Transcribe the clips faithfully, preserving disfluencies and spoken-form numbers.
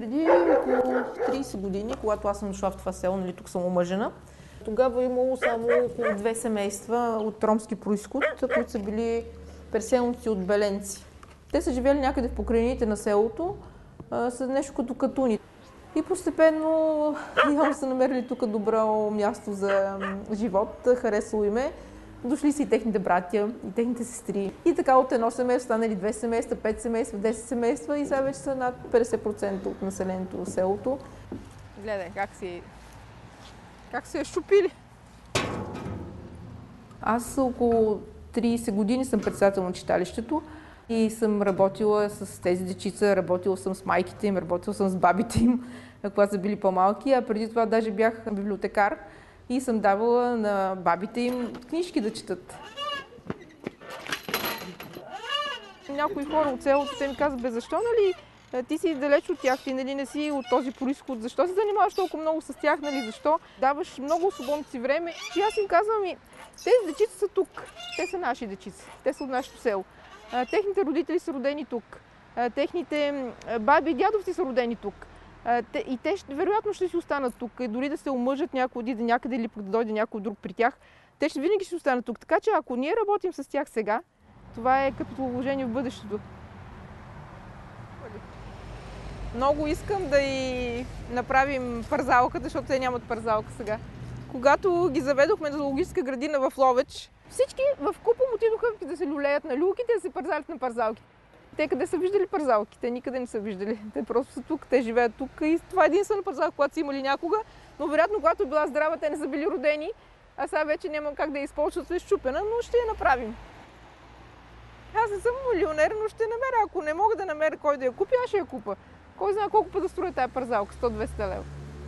преди около трийсет години, когато аз съм дошла в това село, нали, тук съм омъжена, тогава е имало само около две семейства от ромски произход, които са били преселници от беленци. Те са живели някъде в покрайнините на селото, с нещо като катуни. И постепенно явно са намерили тук добро място за живот, харесало им е. Дошли са и техните братя, и техните сестри. И така от едно семейство станали две семейства, пет семейства, десет семейства и сега вече са над петдесет процента от населението в селото. Гледай как си, как си е щупили. Аз около трийсет години съм председател на читалището и съм работила с тези дечица, работила съм с майките им, работила съм с бабите им, когато са били по-малки, а преди това даже бях библиотекар и съм давала на бабите им книжки да четат. Някои хора от селото те ми казват, бе, защо, нали, ти си далеч от тях, ти, нали, не си от този произход, защо се занимаваш толкова много с тях, нали, защо даваш много свободното си време? И аз им казвам, и тези дечица са тук, те са наши дечица, те са от нашето село. Техните родители са родени тук, техните баби и дядовци са родени тук. И те вероятно ще си останат тук, и дори да се омъжат някой да някъде или пък да дойде някой друг при тях, те ще винаги ще останат тук. Така че ако ние работим с тях сега, това е като вложение в бъдещето. Много искам да и направим парзалката, защото те нямат парзалка сега. Когато ги заведохме на зоологическа градина в Ловеч, всички в купом отидоха да се люлеят на люлките, да се парзалят на парзалки. Те къде са виждали парзалки? Те никъде не са виждали. Те просто са тук, те живеят тук и това е единствена парзалка, която са имали някога, но вероятно, когато е била здрава, те не са били родени, а сега вече няма как да я използват, е щупена, но ще я направим. Аз не съм милионер, но ще намеря. Ако не мога да намеря кой да я купи, аз ще я купа. Кой знае колко път да строя тая парзалка? сто-двеста лева.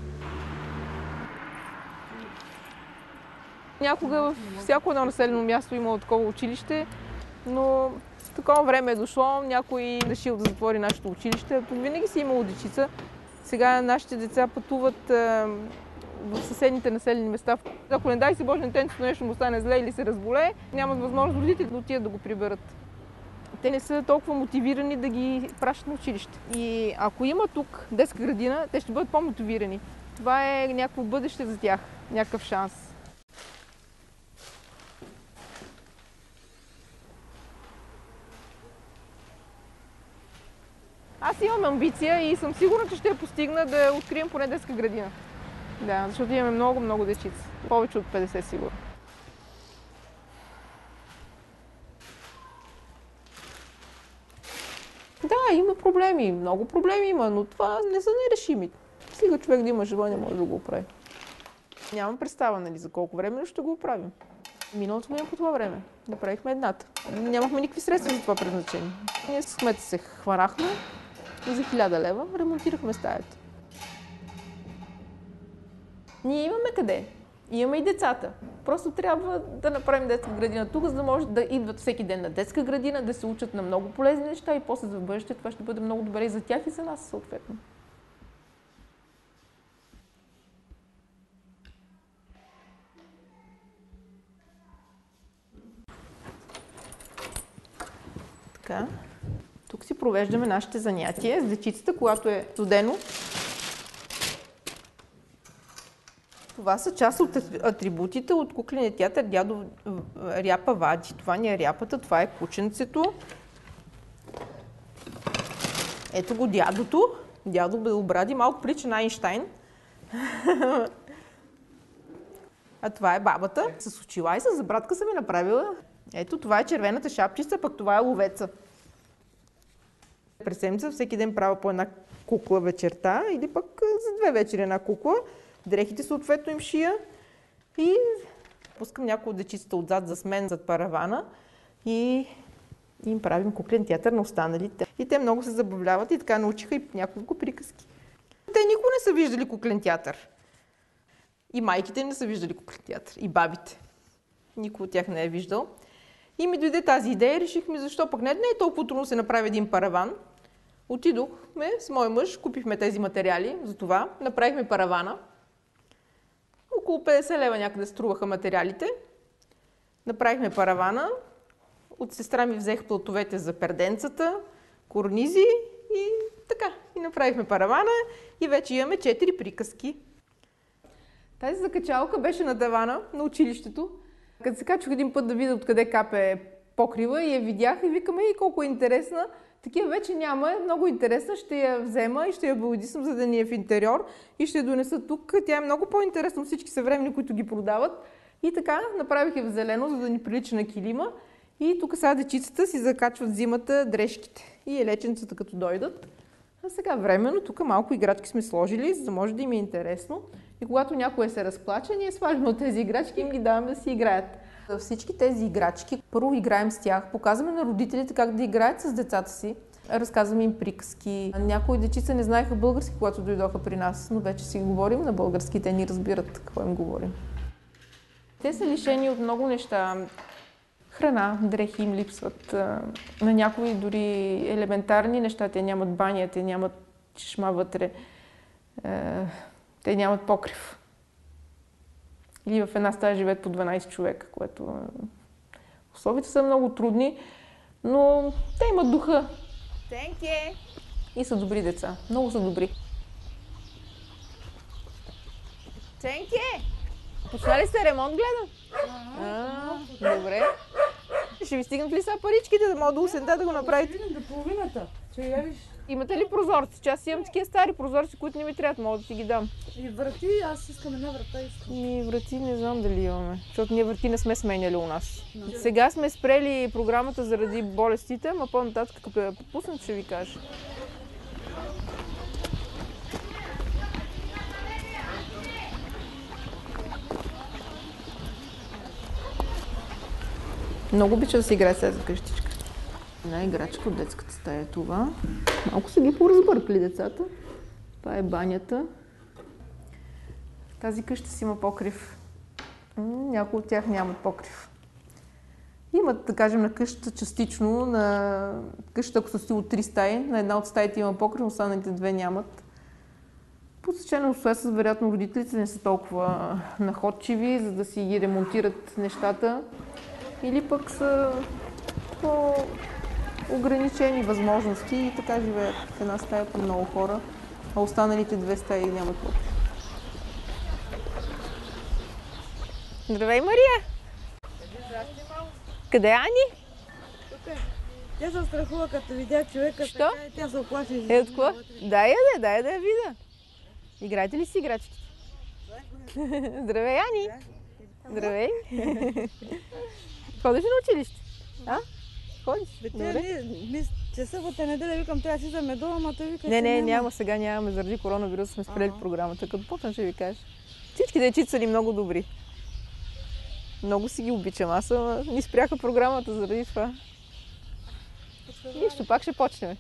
Някога във всяко едно населено място имало такова училище, но такова време е дошло, някой решил да затвори нашето училище. Тук винаги си имало дечица. Сега нашите деца пътуват а, в съседните населени места. Ако не дай си Боже, детенцето нещо му стане зле или се разболее, нямат възможност родителите да отидат да го приберат. Те не са толкова мотивирани да ги пращат на училище. И ако има тук детска градина, те ще бъдат по-мотивирани. Това е някакво бъдеще за тях, някакъв шанс. Аз имам амбиция и съм сигурна, че ще я постигна да открием поне детска градина. Да, защото имаме много, много дечица. Повече от петдесет сигурно. Да, има проблеми. Много проблеми има, но това не са нерешими. Стига човек да има желание, може да го оправи. Нямам представа, нали, за колко време, но ще го оправим. Миналото година по това време направихме едната. Нямахме никакви средства за това предназначение. Ние с кмета се хванахме и за хиляда лева ремонтирахме стаята. Ние имаме къде. Имаме и децата. Просто трябва да направим детска градина тук, за да може да идват всеки ден на детска градина, да се учат на много полезни неща и после за бъдеще това ще бъде много добре и за тях и за нас съответно. Така. Тук си провеждаме нашите занятия с дечицата, когато е студено. Това са част от атрибутите от кукления театър Дядо Ряпа вади. Това ни е ряпата, това е кученцето. Ето го дядото. Дядо Белобради, малко прилича на Айнщайн. А това е бабата. С очила и с забрадка съм ми направила. Ето това е червената шапчица, пък това е ловеца. През седмица всеки ден правя по една кукла вечерта или пък за две вечери една кукла. Дрехите съответно им шия и пускам някои от дечицата отзад за мен зад паравана и им правим куклен театър на останалите. И те много се забавляват и така научиха и няколко приказки. Те никога не са виждали куклен театър. И майките не са виждали куклен театър. И бабите. Никой от тях не е виждал. И ми дойде тази идея и решихме защо пък не, не е толкова трудно да се направи един параван. Отидохме с мой мъж, купихме тези материали за това, направихме паравана. Около петдесет лева някъде струваха материалите. Направихме паравана. От сестра ми взех платовете за перденцата, корнизи и така. И направихме паравана и вече имаме четири приказки. Тази закачалка беше на тавана на училището. Като се качвах един път да видя откъде капе покрива и я видях и викаме и колко е интересна. Такива вече няма, е много интересна, ще я взема и ще я бълдисам, за да ни е в интериор и ще я донеса тук. Тя е много по-интересна от всички съвременни, които ги продават. И така направих я в зелено, за да ни прилича на килима. И тук сега дечицата си закачват зимата дрежките и елеченцата като дойдат. А сега временно, тук малко играчки сме сложили, за да може да им е интересно. И когато някой се разплаче, ние сваляме от тези играчки и им ги даваме да си играят. За всички тези играчки, първо играем с тях, показваме на родителите как да играят с децата си. Разказваме им приказки. Някои дечица не знаеха български, когато дойдоха при нас, но вече си говорим на български, те ни разбират какво им говорим. Те са лишени от много неща. Храна, дрехи им липсват. На някои дори елементарни неща. Те нямат баня, те нямат чешма вътре. Те нямат покрив. Или в една стая живеят по дванайсет човека, което... Условията са много трудни, но те имат духа. Тенке! И са добри деца. Много са добри. Тенке! Почнали сте ремонт, гледам? А, добре. Ще ви стигнат ли са паричките, да мога до осента да го направите? До половината. Че явиш. Имате ли прозорци? Че аз имам такива стари прозорци, които не ми трябват, мога да ти ги дам. И врати, аз искам една врата. Искам. Ми врати не знам дали имаме, защото ние врати не сме сменяли у нас. Сега сме спрели програмата заради болестите, ама по-нататък, като я пуснат, ще ви кажа. Много обича да се играе с тази къщичка. Една играчка от детската стая е това. Малко са ги поразбъркали децата. Това е банята. Тази къща си има покрив. Някои от тях нямат покрив. Имат, да кажем, на къщата частично. На къщата, ако са от три стаи, на една от стаите има покрив, останалите две нямат. По стечение на обстоятелства, вероятно родителите не са толкова находчиви, за да си ги ремонтират нещата. Или пък са по-ограничени възможности и така живеят в една стая по много хора, а останалите две стаи нямат покрив. Здравей, Мария! Къде е Ани? Тук е. Тя се страхува, като видя човека. Що? Така, тя се оплаши. Е, от какво? Дай я да, дай да я видя. Играете ли си играчките? Здравей, Ани! Здравей! Ходиш на училище? А? Ходиш? Добре. Мис, че събота неделя викам, трябва да си за медова, ама той вика, Не, че не, няма. няма, сега нямаме, заради коронавирус сме спрели Ага. програмата. Като почна ще ви кажа. Всички дечица са ни много добри. Много си ги обичам, аз ама ни спряха програмата заради това. Нищо, пак ще почнем.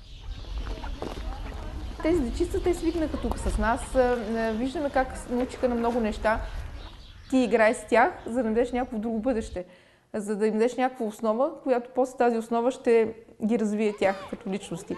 Тези дечица, те свикнаха тук с нас. Виждаме как научиха на много неща. Ти играй с тях, за да дадеш някакво друго бъдеще. За да им дадеш някаква основа, която после тази основа ще ги развие тях като личности.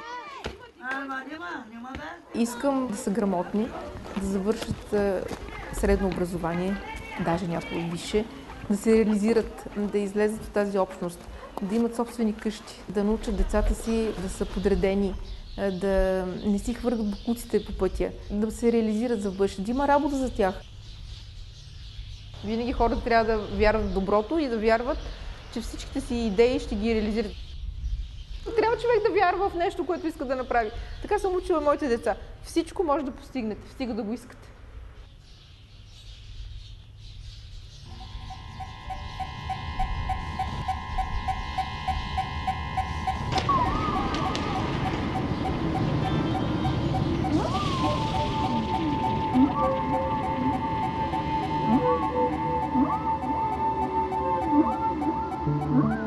Искам да са грамотни, да завършат средно образование, даже някои висше, да се реализират, да излезат от тази общност, да имат собствени къщи, да научат децата си да са подредени, да не си хвъргат бокуците по пътя, да се реализират за бъдеще, да има работа за тях. Винаги хората трябва да вярват в доброто и да вярват, че всичките си идеи ще ги реализират. Трябва човек да вярва в нещо, което иска да направи. Така съм учила моите деца. Всичко може да постигнете, стига да го искате. Mm-hmm.